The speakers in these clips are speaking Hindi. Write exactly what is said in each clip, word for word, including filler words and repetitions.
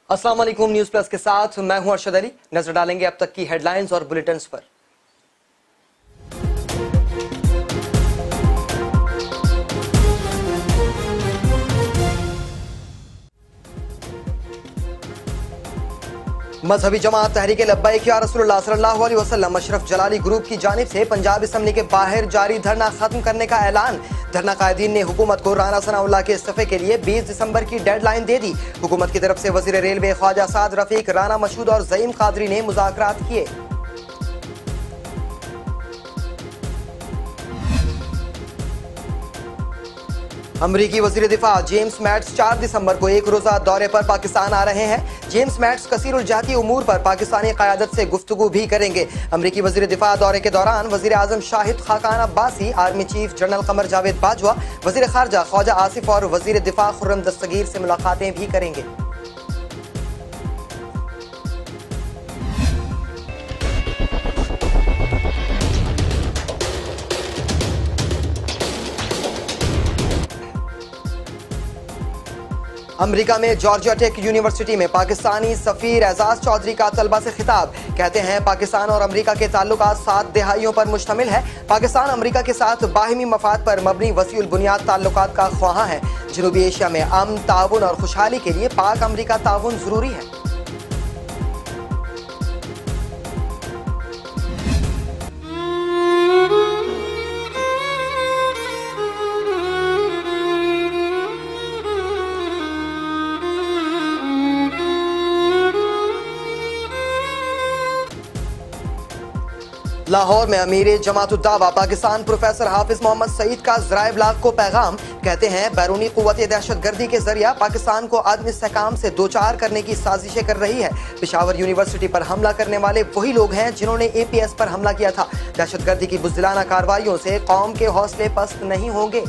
अस्सलाम वालेकुम। न्यूज प्लस के साथ मैं हूं अरशद अली। नजर डालेंगे अब तक की हेडलाइंस और बुलेटिन्स पर। मजहबी जमात तहरीक लब्बैक या रसूलुल्लाह सल्लल्लाहु अलैहि वसल्लम अशरफ जलाली ग्रुप की जानिब से पंजाब असम्बली के बाहर जारी धरना खत्म करने का ऐलान। धरना कायदीन ने हुकूमत को राना सनाउल्लाह के इस्तीफे के लिए बीस दिसंबर की डेडलाइन दे दी। हुकूमत की तरफ से वजीर रेलवे ख्वाजा साद रफीक, राना मशहूद और ज़ईम कादरी ने मुज़ाकरात किए। अमरीकी वजीर दिफा जेम्स मैट्स चार दिसंबर को एक रोजा दौरे पर पाकिस्तान आ रहे हैं। जेम्स मैट्स कसीरुल जहती उमूर पर पाकिस्तानी क़यादत से गुफ्तगू भी करेंगे। अमरीकी वजीर दिफा दौरे के दौरान वजीर आजम Shahid Khaqan Abbasi, army chief general Qamar Javed Bajwa, वजीर खारजा ख्वाजा आसिफ और वजीर दिफा खुर्रम दस्तगीर से मुलाकातें भी करेंगे। अमेरिका में जॉर्जिया टेक यूनिवर्सिटी में पाकिस्तानी सफीर एजाज चौधरी का तलबा से खिताब। कहते हैं पाकिस्तान और अमेरिका के ताल्लुकात सात दिहाइयों पर मुश्तमिल है। पाकिस्तान अमेरिका के साथ बाहिमी मफाद पर मबनी वसीउल बुनियाद ताल्लुकात का ख्वाहां है। जनूबी एशिया में अमन, ताउन और खुशहाली के लिए पाक अमेरिका ताउन जरूरी है। लाहौर में अमीर जमातुद दावा पाकिस्तान प्रोफेसर हाफिज मोहम्मद सईद का ज़राए इब्लाग को पैगाम। कहते हैं बैरूनी कुव्वत दहशत गर्दी के जरिया पाकिस्तान को आदम इस्तेहकाम से दो चार करने की साजिशें कर रही है। पेशावर यूनिवर्सिटी पर हमला करने वाले वही लोग हैं जिन्होंने ए पी एस पर हमला किया था। दहशत गर्दी की बुज़दिलाना कार्रवाइयों से कौम के हौसले पस्त नहीं होंगे।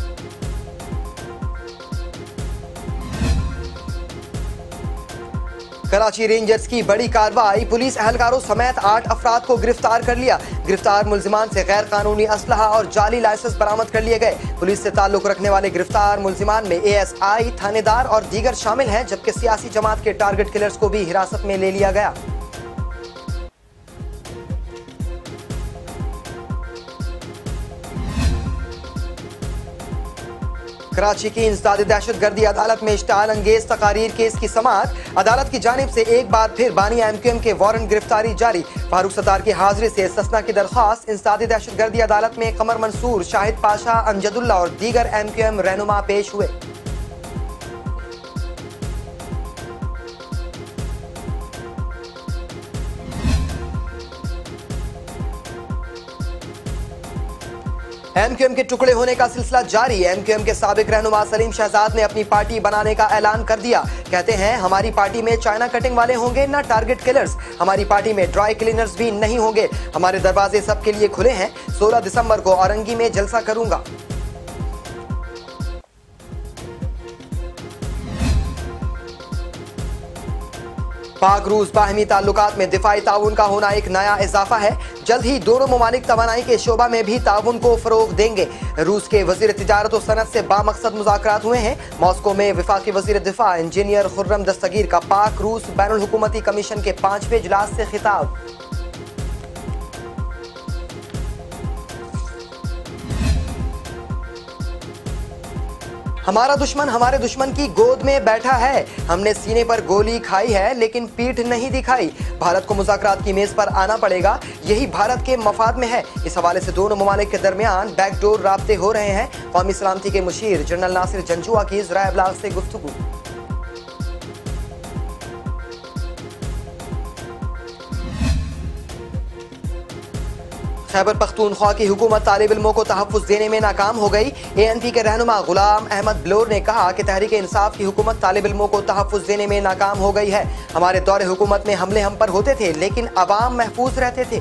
कराची रेंजर्स की बड़ी कार्रवाई, पुलिस एहलकारों समेत आठ अफराद को गिरफ्तार कर लिया। गिरफ्तार मुल्जिमान से गैर कानूनी असलहा और जाली लाइसेंस बरामद कर लिए गए। पुलिस से ताल्लुक रखने वाले गिरफ्तार मुल्जिमान में ए एस आई, थानेदार और दीगर शामिल हैं, जबकि सियासी जमात के टारगेट किलर्स को भी हिरासत में ले लिया गया। कराची की इंसदाद दहशत गर्दी अदालत में इश्तिहाल अंगेज तकारीर केस की समाअत। अदालत की जानिब से एक बार फिर बानी एम क्यू एम के वारंट गिरफ्तारी जारी। फारूक सत्तार की हाजिरी से इस्तिस्ना की दरख्वास्त। इंसदाद दहशत गर्दी अदालत में कमर मंसूर, शाहिद पाशा, अंजदुल्ला और दीगर एम क्यू एम रहनुमा पेश हुए। एम क्यू एम के टुकड़े होने का सिलसिला जारी। एम क्यू एम के साबिक रहनुमा सलीम शहजाद ने अपनी पार्टी बनाने का ऐलान कर दिया। कहते हैं हमारी पार्टी में चाइना कटिंग वाले होंगे ना टारगेट किलर्स। हमारी पार्टी में ड्राई क्लीनर्स भी नहीं होंगे। हमारे दरवाजे सबके लिए खुले हैं। सोलह दिसंबर को औरंगी में जलसा करूंगा। पाक रूस बाहमी ताल्लुकात में दिफाई ताउन का होना एक नया इजाफा है। जल्द ही दोनों ममालिक तवानाई के शोबा में भी ताउन को फरोग देंगे। रूस के वजीर तिजारत और सनत से बामकसद मुज़ाकरात हुए हैं। मॉस्को में वफाकी वजीर दिफा इंजीनियर खुर्रम दस्तगीर का पाक रूस बैनुल हुकूमती कमीशन के पांचवें इजलास से खिताब। हमारा दुश्मन हमारे दुश्मन की गोद में बैठा है। हमने सीने पर गोली खाई है लेकिन पीठ नहीं दिखाई। भारत को मुज़ाकरात की मेज पर आना पड़ेगा, यही भारत के मफाद में है। इस हवाले से दोनों ममालिक के दरमियान बैकडोर राब्ते हो रहे हैं। कौमी सलामती के मुशीर जनरल नासिर जंजुआ की ज़राए इब्लाग से गुफ्तगू। खैबर पख्तूनख्वा की हुकूमत तालिब इल्मों को तहफ़्फ़ुज़ देने में नाकाम हो गई। ए एन पी के रहनुमा गुलाम अहमद बलोर ने कहा कि तहरीक इंसाफ की हुकूमत तालिब इल्मों को तहफ़्फ़ुज़ देने में नाकाम हो गई है। हमारे दौरे हुकूमत में हमले हम पर होते थे लेकिन अवाम महफूज रहते थे।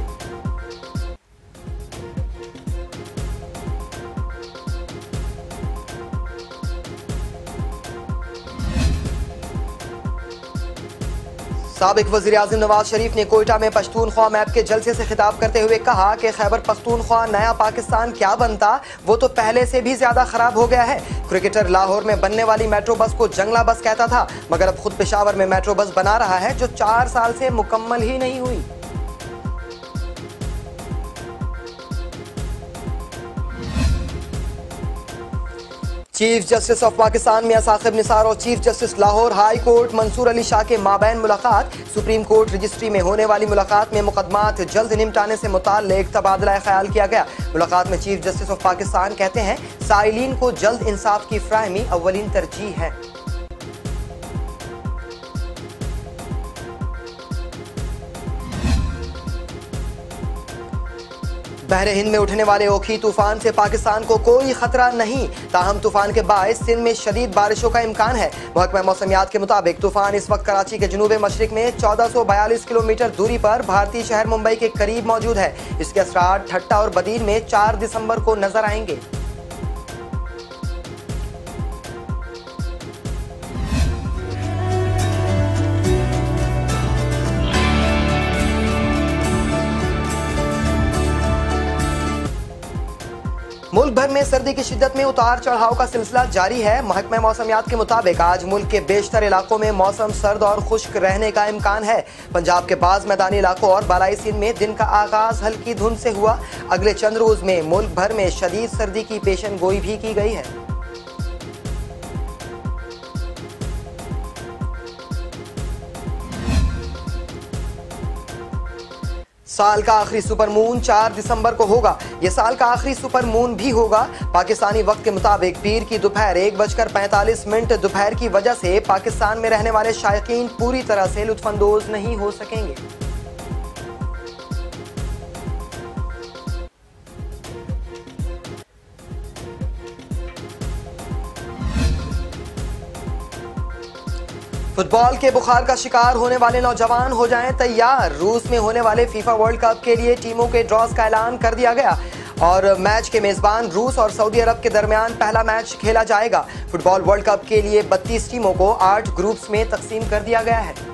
साबिक वज़ीर आज़म नवाज शरीफ ने कोयटा में पश्तूनख्वा मैप के जलसे से खिताब करते हुए कहा कि खैबर पख्तूनख्वा नया पाकिस्तान क्या बनता, वो तो पहले से भी ज्यादा खराब हो गया है। क्रिकेटर लाहौर में बनने वाली मेट्रो बस को जंगला बस कहता था, मगर अब खुद पेशावर में मेट्रो बस बना रहा है जो चार साल से मुकम्मल ही नहीं हुई। Chief justice of Pakistan Mian Saqib Nisar और chief justice Lahore high court Mansoor Ali Shah के माबैन मुलाकात। सुप्रीम कोर्ट रजिस्ट्री में होने वाली मुलाकात में मुकदमात जल्द निपटाने से मुताल्लिक तबादला ख्याल किया गया। मुलाकात में चीफ जस्टिस ऑफ पाकिस्तान कहते हैं साइलिन को जल्द इंसाफ की फ्राहमी अव्वलीन तरजीह है। बहरे हिंद में उठने वाले ओखी तूफान से पाकिस्तान को कोई खतरा नहीं, ताहम तूफान के बायस सिंध में शदीद बारिशों का इम्कान है। महकमा मौसमियात के मुताबिक तूफान इस वक्त कराची के जनूब मशरिक में चौदह सौ बयालीस किलोमीटर दूरी पर भारतीय शहर मुंबई के करीब मौजूद है। इसके असरार ठट्टा और बदीन में चार दिसंबर को नजर आएंगे। मुल्क भर में सर्दी की शिद्दत में उतार चढ़ाव का सिलसिला जारी है। महकमा मौसमियात के मुताबिक आज मुल्क के बेशतर इलाकों में मौसम सर्द और खुश्क रहने का इम्कान है। पंजाब के बाज़ मैदानी इलाकों और बालाई सिंध में दिन का आगाज हल्की धुंध से हुआ। अगले चंद रोज में मुल्क भर में शदीद सर्दी की पेशन गोई भी की गई है। साल का आखिरी सुपर मून चार दिसंबर को होगा। यह साल का आखिरी सुपर मून भी होगा। पाकिस्तानी वक्त के मुताबिक पीर की दोपहर एक बजकर पैंतालीस मिनट दोपहर की वजह से पाकिस्तान में रहने वाले शायकीन पूरी तरह से लुत्फानंदोज नहीं हो सकेंगे। फुटबॉल के बुखार का शिकार होने वाले नौजवान हो जाएं तैयार। रूस में होने वाले फीफा वर्ल्ड कप के लिए टीमों के ड्रॉज का ऐलान कर दिया गया और मैच के मेजबान रूस और सऊदी अरब के दरमियान पहला मैच खेला जाएगा। फुटबॉल वर्ल्ड कप के लिए बत्तीस टीमों को आठ ग्रुप्स में तकसीम कर दिया गया है।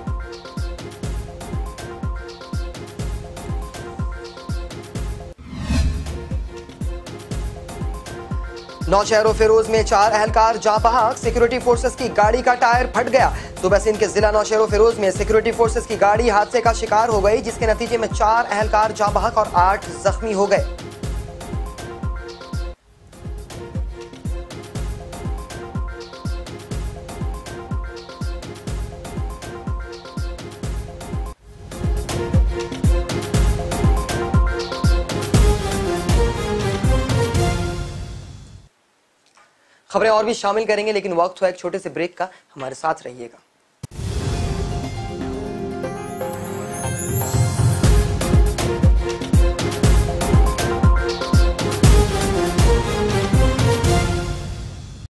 नौशहर फिरोज में चार अहलकार जाँ बहक। सिक्योरिटी फोर्सेस की गाड़ी का टायर फट गया। सुबह सिंध के जिला नौशहर फिरोज में सिक्योरिटी फोर्सेस की गाड़ी हादसे का शिकार हो गई, जिसके नतीजे में चार अहलकार जाँ बहक और आठ जख्मी हो गए। खबरें और भी शामिल करेंगे, लेकिन वक्त हुआ एक छोटे से ब्रेक का। हमारे साथ रहिएगा।